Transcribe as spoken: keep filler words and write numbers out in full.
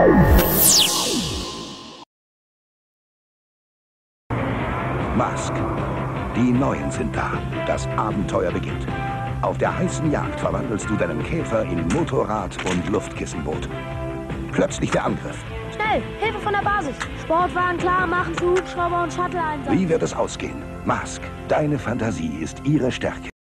Mask. Die Neuen sind da. Das Abenteuer beginnt. Auf der heißen Jagd verwandelst du deinen Käfer in Motorrad und Luftkissenboot. Plötzlich der Angriff. Schnell! Hilfe von der Basis! Sportwagen klar machen für Hubschrauber und Shuttle-Einsatz. Wie wird es ausgehen? Mask. Deine Fantasie ist ihre Stärke.